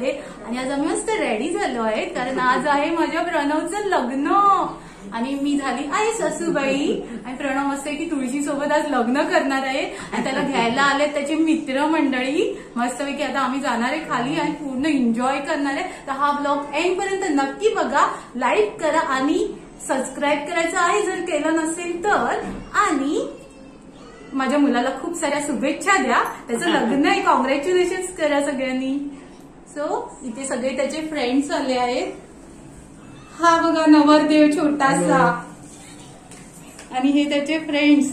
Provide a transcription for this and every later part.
आहे आणि आज आम्ही मस्त रेडी झालो आहे कारण आज आहे माझ्या प्रणवचं लग्न आणि मी झाली आहे सासूबाई आणि प्रणव मस्त की तुळशी सोबत आज लग्न करणार आहे आणि त्याला घ्यायला आले त्याचे मित्र मंडळी मस्तपैकी. आता आम्ही जाणार आहे खाली आणि पूर्ण एन्जॉय करणार आहे. तर हा ब्लॉग एंड पर्यंत नक्की बघा, लाईक करा आणि सबस्क्राईब करायचं आहे जर केलं नसेल तर. आणि माझ्या मुलाला खूप साऱ्या शुभेच्छा द्या, त्याचं लग्न आहे, कॉंग्रॅच्युलेशन करा सगळ्यांनी. सो इथे सगळे त्याचे फ्रेंड्स आले आहेत. हा बघा नवरदेव छोटासा आणि हे त्याचे फ्रेंड्स.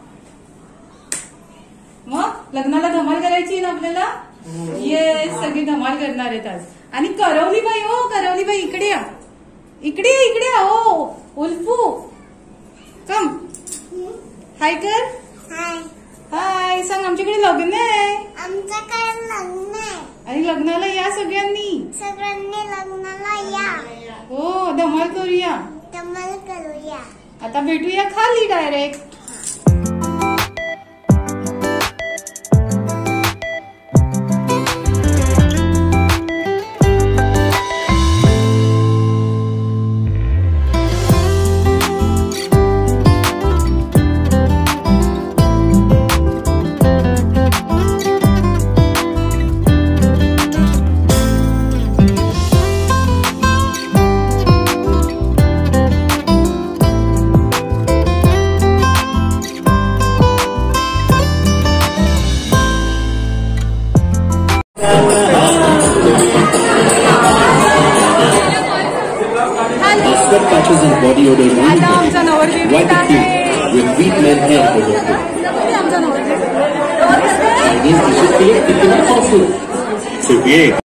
मग लग्नाला धमाल करायची ना आपल्याला. ये सगळी धमाल करणार आहेत आज. आणि करवलीबाई, हो करवलीबाई इकडे या, इकडे इकडे या. हो उल्फू कम, हाय कर. हाय सांग. आमच्याकडे लग्न आहे. आमच्याकडे लग्न आहे आणि लग्नाला या सगळ्यांनी. सगळ्यांनी लग्नाला या. हो धमाल करूया. धमाल करूया. आता भेटूया खाली direct. Patches and body odor white cube with wheat men hair product. Chinese dishes के लिए कितना powerful. So yeah.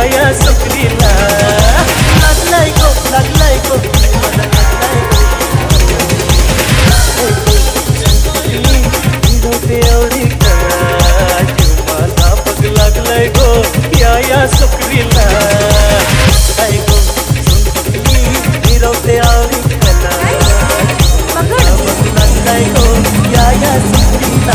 या सुकरीला लागलाय गो मला लागलाय एवढी कळा जीव माझा बघ लागलाय गो या सुकरीला लागलाय गो निरवते आवडी कला बघ लागलाय गो या सुकरीला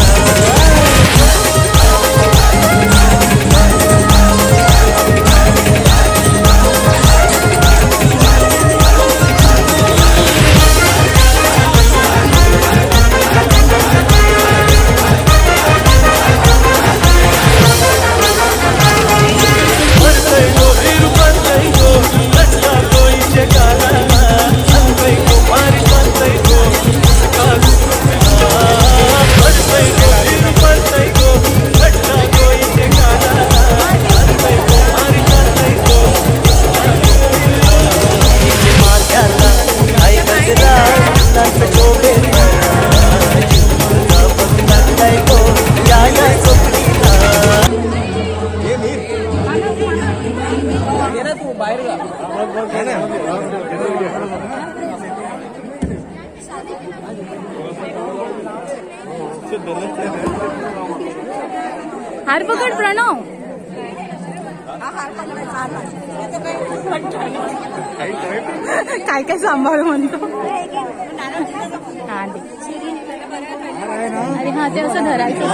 हार पकड प्रणव काय काय सांभाळ म्हणतो अरे हा ते असं धरायचं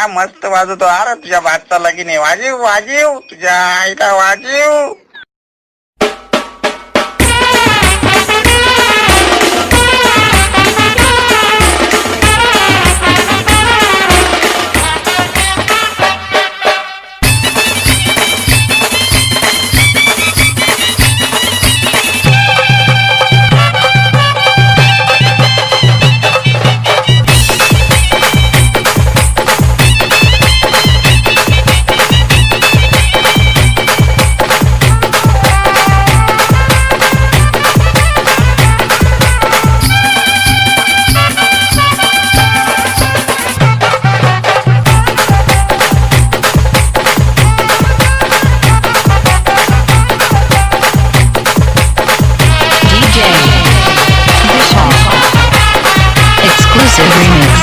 मस्त वाजवतो. अरे तुझ्या भातचा लगीन आहे. वाजीव वाजीव तुझ्या आईला वाजीव. Exclusive remix.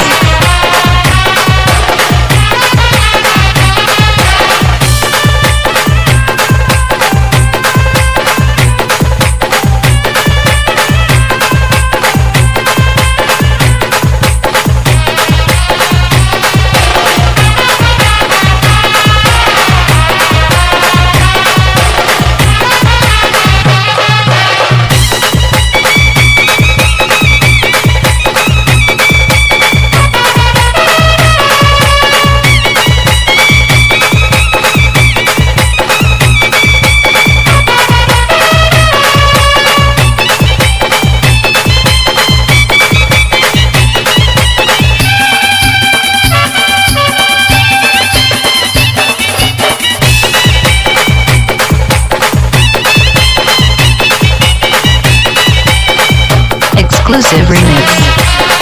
Exclusive remix.